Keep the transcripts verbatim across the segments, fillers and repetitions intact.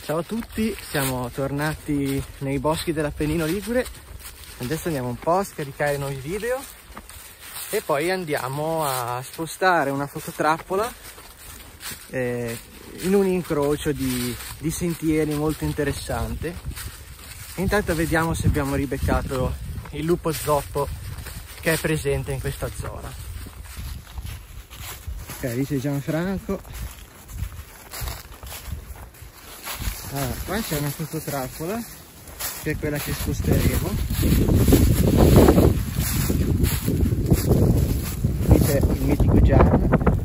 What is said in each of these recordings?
Ciao a tutti, siamo tornati nei boschi dell'Appennino Ligure. Adesso andiamo un po' a scaricare nuovi video e poi andiamo a spostare una fototrappola eh, in un incrocio di, di sentieri molto interessante. E intanto vediamo se abbiamo ribeccato il lupo zoppo che è presente in questa zona. Ok, lì c'è Gianfranco. Allora, qua c'è una fototrappola che è quella che sposteremo. Qui c'è il mitico Gian.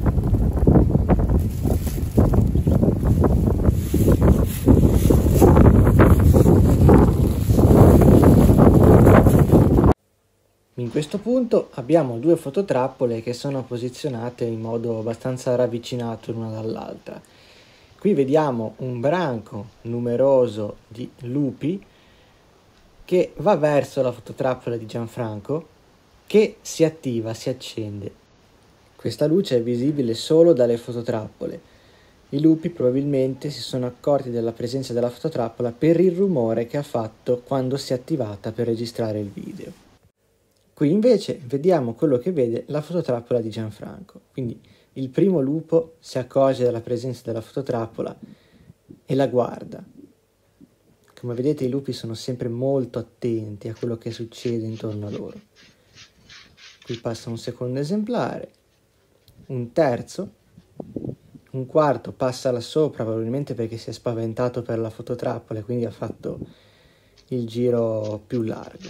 In questo punto abbiamo due fototrappole che sono posizionate in modo abbastanza ravvicinato l'una dall'altra. Qui vediamo un branco numeroso di lupi che va verso la fototrappola di Gianfranco, che si attiva, si accende. Questa luce è visibile solo dalle fototrappole. I lupi probabilmente si sono accorti della presenza della fototrappola per il rumore che ha fatto quando si è attivata per registrare il video. Qui invece vediamo quello che vede la fototrappola di Gianfranco. Quindi il primo lupo si accorge della presenza della fototrappola e la guarda. Come vedete, i lupi sono sempre molto attenti a quello che succede intorno a loro. Qui passa un secondo esemplare, un terzo, un quarto passa là sopra, probabilmente perché si è spaventato per la fototrappola e quindi ha fatto il giro più largo.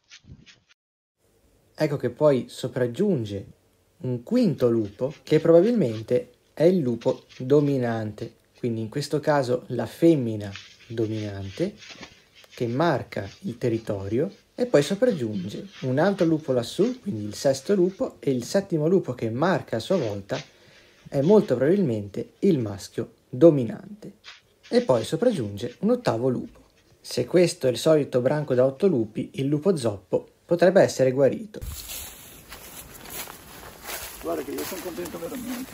Ecco che poi sopraggiunge un quinto lupo che probabilmente è il lupo dominante, quindi in questo caso la femmina dominante che marca il territorio, e poi sopraggiunge un altro lupo lassù, quindi il sesto lupo, e il settimo lupo che marca a sua volta è molto probabilmente il maschio dominante, e poi sopraggiunge un ottavo lupo. Se questo è il solito branco da otto lupi, il lupo zoppo potrebbe essere guarito. Guarda che io sono contento veramente.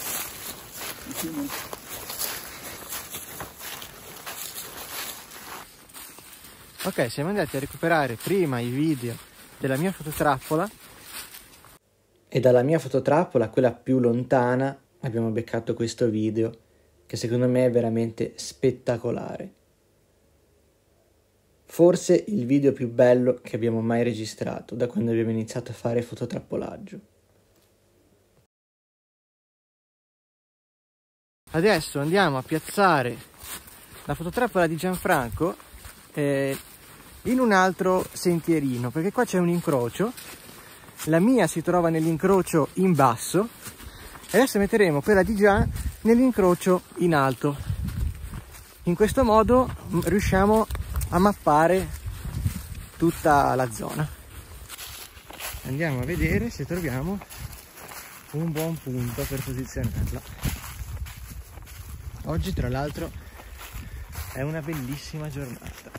Ok, siamo andati a recuperare prima i video della mia fototrappola e dalla mia fototrappola, quella più lontana, abbiamo beccato questo video che secondo me è veramente spettacolare. Forse il video più bello che abbiamo mai registrato da quando abbiamo iniziato a fare fototrappolaggio. Adesso andiamo a piazzare la fototrappola di Gianfranco eh, in un altro sentierino, perché qua c'è un incrocio. La mia si trova nell'incrocio in basso e adesso metteremo quella di Gian nell'incrocio in alto. In questo modo riusciamo a mappare tutta la zona. Andiamo a vedere se troviamo un buon punto per posizionarla. Oggi tra l'altro è una bellissima giornata.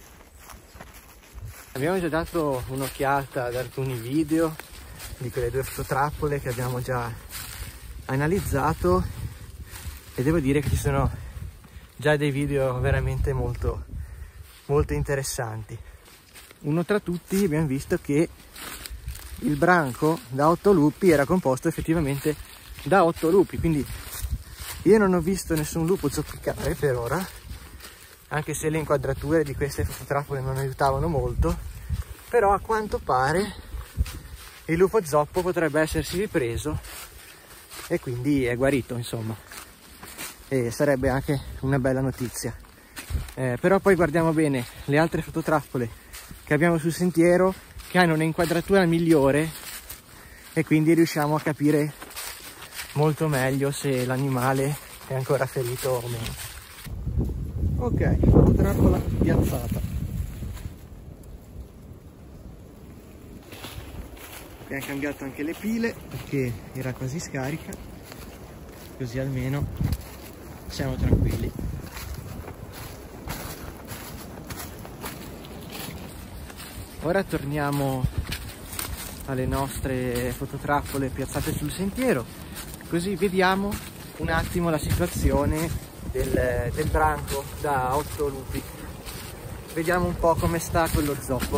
Abbiamo già dato un'occhiata ad alcuni video di quelle due fototrappole che abbiamo già analizzato e devo dire che ci sono già dei video veramente molto molto interessanti. Uno tra tutti abbiamo visto che il branco da otto lupi era composto effettivamente da otto lupi, quindi io non ho visto nessun lupo zoppicare per ora, anche se le inquadrature di queste fototrappole non aiutavano molto, però a quanto pare il lupo zoppo potrebbe essersi ripreso e quindi è guarito, insomma, e sarebbe anche una bella notizia. Eh, però poi guardiamo bene le altre fototrappole che abbiamo sul sentiero, che hanno un'inquadratura migliore e quindi riusciamo a capire molto meglio se l'animale è ancora ferito o meno. Ok, fototrappola piazzata. Abbiamo cambiato anche le pile perché era quasi scarica, così almeno siamo tranquilli. Ora torniamo alle nostre fototrappole piazzate sul sentiero, così vediamo un attimo la situazione del, del branco da otto lupi. Vediamo un po' come sta quello zoppo.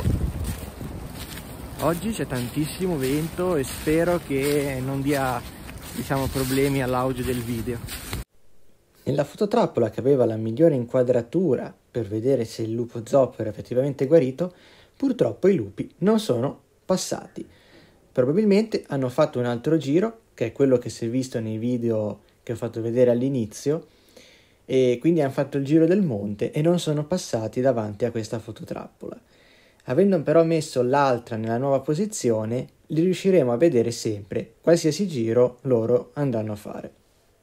Oggi c'è tantissimo vento e spero che non dia, diciamo, problemi all'audio del video. Nella fototrappola che aveva la migliore inquadratura per vedere se il lupo zoppo era effettivamente guarito, purtroppo i lupi non sono passati. Probabilmente hanno fatto un altro giro, che è quello che si è visto nei video che ho fatto vedere all'inizio, e quindi hanno fatto il giro del monte e non sono passati davanti a questa fototrappola. Avendo però messo l'altra nella nuova posizione, li riusciremo a vedere sempre, qualsiasi giro loro andranno a fare.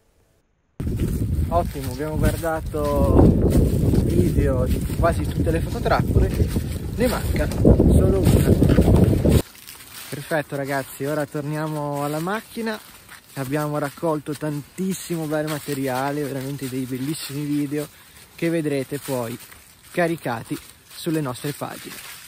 Ottimo, abbiamo guardato video di quasi tutte le fototrappole, ne manca solo una. Perfetto ragazzi, ora torniamo alla macchina. Abbiamo raccolto tantissimo bel materiale, veramente dei bellissimi video che vedrete poi caricati sulle nostre pagine.